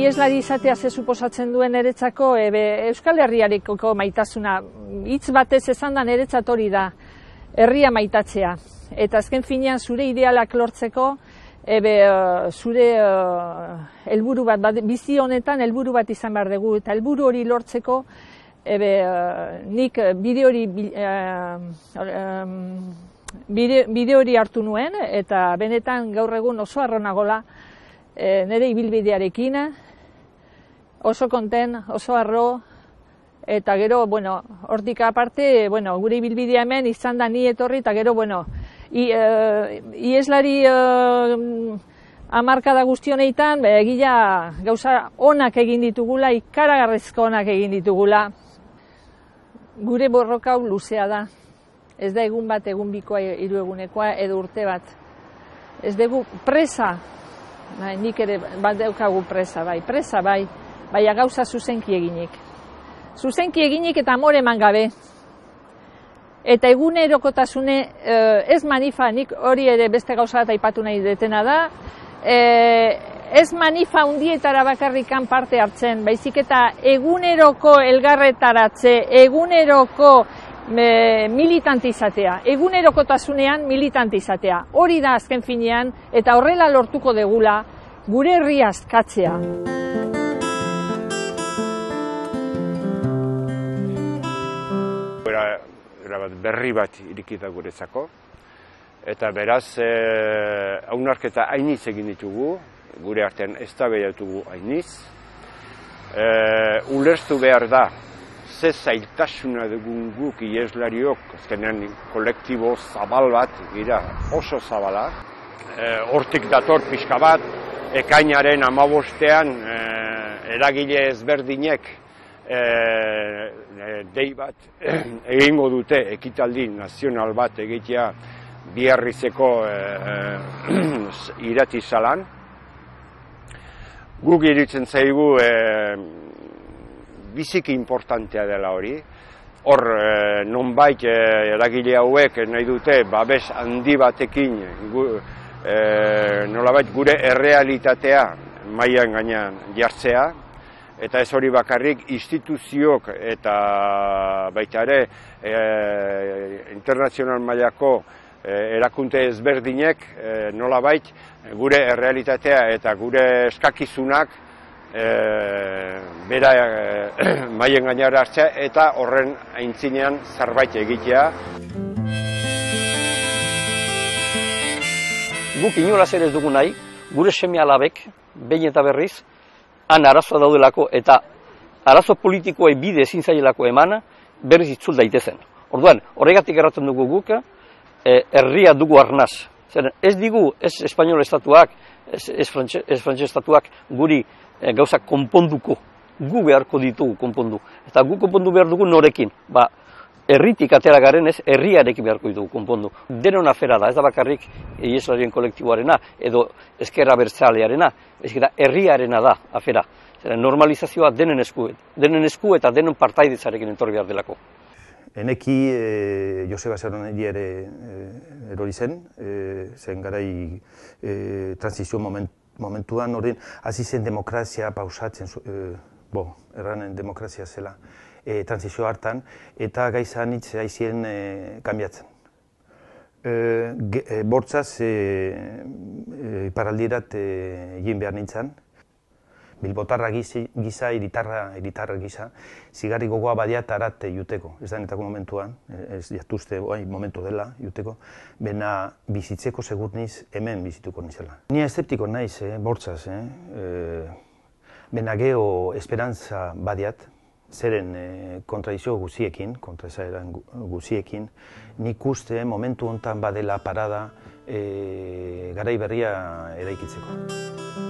Ieslari izatea ze suposatzen duen niretzako, Euskal Herriarekiko maitasuna, hitz batez esan da niretzat hori da, herria maitatzea. Eta azken finean zure idealak lortzeko, zure helburu bat, bizi honetan helburu bat izan behar dugu, eta helburu hori lortzeko, nik bide hori hartu nuen, eta benetan gaur egun oso harronagola nire ibilbidearekin, oso konten, oso harro, eta gero, hortik aparte, gure ibilbidea hemen izan da ni etorri, eta gero, Ieslari hamarkada guztioneitan, egia gauza onak egin ditugula, ikaragarrizko onak egin ditugula. Gure borroka hau luzea da. Ez da egun bat, egun bikoa, 3 egunekoa, edo urte bat. Ez dugu presa, nik ere bat daukagu presa bai, baina gauza zuzenki eginik. Zuzenki eginik eta amore eman gabe. Eta egunerokotasune, ez manifa, nik hori ere beste gauza bat aipatu nahi detena da, ez manifa undietara bakarrikan parte hartzen, baizik eta eguneroko elgarretaratze, eguneroko militante izatea, egunerokotasunean militante izatea. Hori da azken finean, eta horrela lortuko degula gure herria askatzea. Berri bat irikita guretzako, eta beraz, hausnarketa hainiz egin ditugu, gure artean eztabaidatugu hainiz. Ulertu behar da, ze zailtasuna dugun guk ieslariok, azkenean kolektibo zabal bat, gira oso zabala. Hortik dator pixka bat, ekainaren 15ean eragile ezberdinek dei bat egingo dute ekitaldi nazional bat egitea Biarrizeko iratisalan. Guk iruditzen zaigu biziki importantea dela hori. Hor nonbait eragile hauek nahi dute babes handi batekin nolabait gure errealitatea mailan gainean jartzea. Eta ez hori bakarrik instituziok eta baita ere internazional mailako erakunde ezberdinek nolabait gure errealitatea eta gure eskakizunak bera mailen gainera hartzea eta horren aintzinean zerbait egitea. Guk inolaz ere ez dugu nahi, gure seme-alabek behin eta berriz han arazoa daudelako eta arazo politikoa bide ezin zailelako emana berriz itzul daitezen. Orduan, horregatik erraten dugu guk, herria dugu arnaz. Zer, ez digu, ez espainol estatuak, ez frantses estatuak guri gauzak konponduko. Gu beharko ditugu konpondu. Eta gu konpondu behar dugu norekin. Herritik atera garen ez, herriarekin beharko ditugu konpondu. Denon afera da, ez da bakarrik ieslarien kolektiboarena edo ezker abertzalearena, ez da herriarena da afera. Normalizazioa denen esku eta denon partaidetzarekin entorri behar delako. Eneki Joseba Zeronegi ere erori zen garai transizio momentuan, horren hasi zen demokrazia pausatzen, erranen demokrazia zela. Transizio hartan, eta gaizan hitz aizien kanbiatzen. Bortzaz, iparaldirat egin behar nintzen, bilbotarra gisa, hiritarra gisa, zigarri gogoa badiat arat juteko, ez da netako momentuan, ez jatuzte momentu dela juteko, bena bizitzeko segurniz hemen bizituko nizela. Nia eszeptiko naiz, bortzaz, bena geho esperantza badiat, zeren kontradizio guziekin, kontraesaeran guziekin, nik uste momentu honetan badela parada garai berria eraikitzeko.